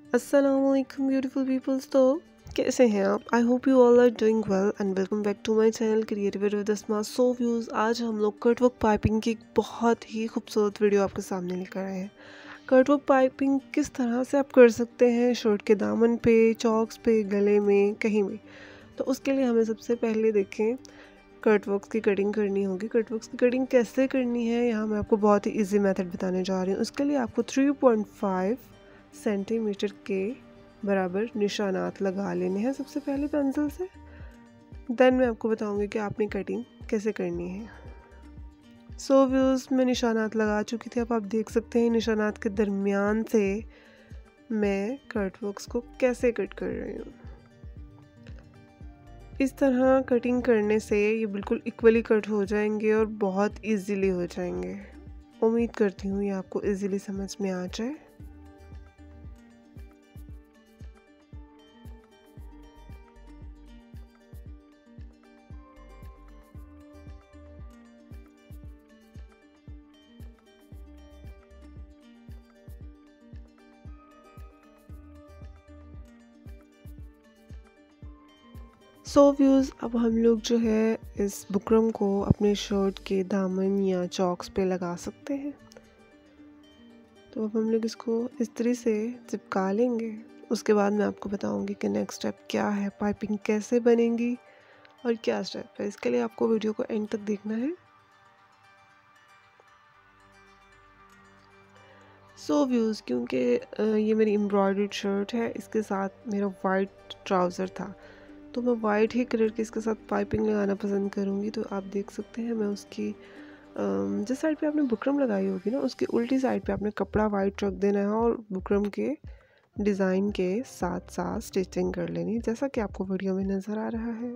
Assalamualaikum beautiful peoples। तो कैसे हैं आप? I hope you all are doing well and welcome back to my channel creative with smart so views. आज हम लोग कटवर्क पाइपिंग की एक बहुत ही खूबसूरत वीडियो आपके सामने लेकर आए हैं। कटवर्क पाइपिंग किस तरह से आप कर सकते हैं शर्ट के दामन पे, चॉक्स पे, गले में, कहीं भी। तो उसके लिए हमें सबसे पहले देखें कटवर्क्स की कटिंग करनी होगी। कटवर्क्स की कटिंग कैसे करनी है यहाँ मैं आपको बहुत ही ईजी मेथड बताने जा रही हूँ। उसके लिए आपको 3.5 सेंटीमीटर के बराबर निशानात लगा लेने हैं सबसे पहले पेंसिल से। देन मैं आपको बताऊंगी कि आपने कटिंग कैसे करनी है। सो व्यूज़ में निशानात लगा चुकी थी। अब आप देख सकते हैं निशानात के दरमियान से मैं कटवर्क्स को कैसे कट कर रही हूँ। इस तरह कटिंग करने से ये बिल्कुल इक्वली कट हो जाएंगे और बहुत इजीली हो जाएंगे। उम्मीद करती हूँ ये आपको इजीली समझ में आ जाए। सो व्यूज़ अब हम लोग जो है इस बुकरम को अपने शर्ट के दामन या चॉक्स पे लगा सकते हैं। तो अब हम लोग इसको इस तरह से चिपका लेंगे। उसके बाद मैं आपको बताऊंगी कि नेक्स्ट स्टेप क्या है, पाइपिंग कैसे बनेगी और क्या स्टेप है। इसके लिए आपको वीडियो को एंड तक देखना है। सो व्यूज़ क्योंकि ये मेरी एम्ब्रॉयडर्ड शर्ट है, इसके साथ मेरा वाइट ट्राउज़र था, तो मैं वाइट ही कलर के इसके साथ पाइपिंग लगाना पसंद करूँगी। तो आप देख सकते हैं मैं उसकी जिस साइड पे आपने बुकरम लगाई होगी ना उसकी उल्टी साइड पे आपने कपड़ा वाइट रख देना है और बुकरम के डिज़ाइन के साथ साथ स्टिचिंग कर लेनी है, जैसा कि आपको वीडियो में नज़र आ रहा है।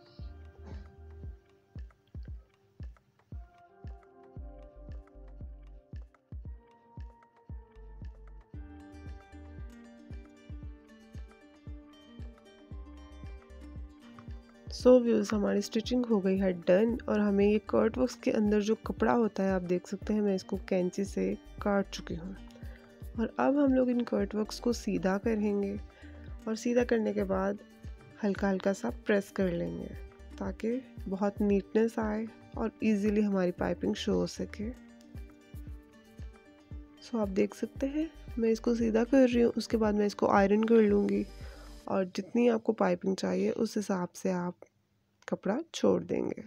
सो व्यूज़ हमारी स्टिचिंग हो गई है डन। और हमें ये कर्ट वर्क्स के अंदर जो कपड़ा होता है आप देख सकते हैं मैं इसको कैंची से काट चुकी हूँ। और अब हम लोग इन कर्ट वर्क्स को सीधा करेंगे और सीधा करने के बाद हल्का हल्का सा प्रेस कर लेंगे ताकि बहुत नीटनेस आए और इजीली हमारी पाइपिंग शो हो सके। सो आप देख सकते हैं मैं इसको सीधा कर रही हूँ। उसके बाद मैं इसको आयरन कर लूँगी और जितनी आपको पाइपिंग चाहिए उस हिसाब से आप कपड़ा छोड़ देंगे।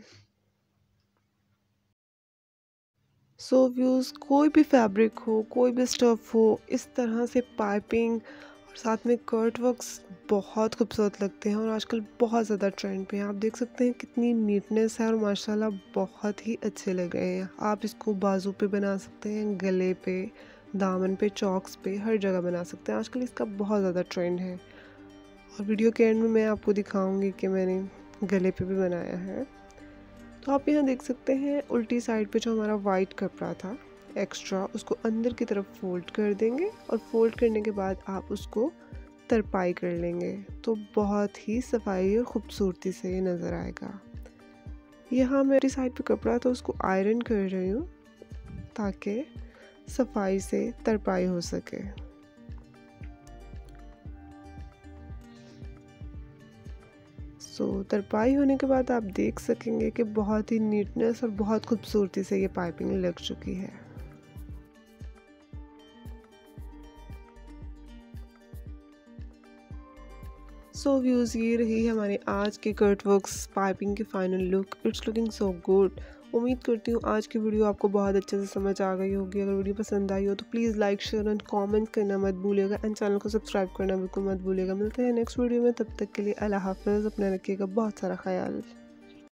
सो व्यूज़ कोई भी फैब्रिक हो, कोई भी स्टफ हो, इस तरह से पाइपिंग और साथ में कर्ट वर्क्स बहुत खूबसूरत लगते हैं और आजकल बहुत ज़्यादा ट्रेंड पे हैं। आप देख सकते हैं कितनी नीटनेस है और माशाल्लाह बहुत ही अच्छे लग रहे हैं। आप इसको बाजू पे बना सकते हैं, गले पे, दामन पे, चॉक्स पे, हर जगह बना सकते हैं। आजकल इसका बहुत ज़्यादा ट्रेंड है और वीडियो के एंड में मैं आपको दिखाऊंगी कि मैंने गले पे भी बनाया है। तो आप यहाँ देख सकते हैं उल्टी साइड पे जो हमारा वाइट कपड़ा था एक्स्ट्रा, उसको अंदर की तरफ फोल्ड कर देंगे और फोल्ड करने के बाद आप उसको तरपाई कर लेंगे तो बहुत ही सफाई और ख़ूबसूरती से ये नज़र आएगा। यहाँ मेरी साइड पे कपड़ा था उसको आयरन कर रही हूँ ताकि सफाई से तरपाई हो सके। तरपाई होने के बाद आप देख सकेंगे कि बहुत ही नीटनेस और बहुत खूबसूरती से ये पाइपिंग लग चुकी है। सो व्यूज़ ये रही हमारे आज के कर्ट वर्क्स पाइपिंग की final look. It's looking so good. उम्मीद करती हूँ आज की वीडियो आपको बहुत अच्छे से समझ आ गई होगी। अगर वीडियो पसंद आई हो तो please like, share and comment करना मत भूलिएगा एंड चैनल को सब्सक्राइब करना बिल्कुल मत भूलिएगा। मिलते हैं नेक्स्ट वीडियो में, तब तक के लिए अल्लाह हाफ़िज़। अपना रखिएगा बहुत सारा ख्याल।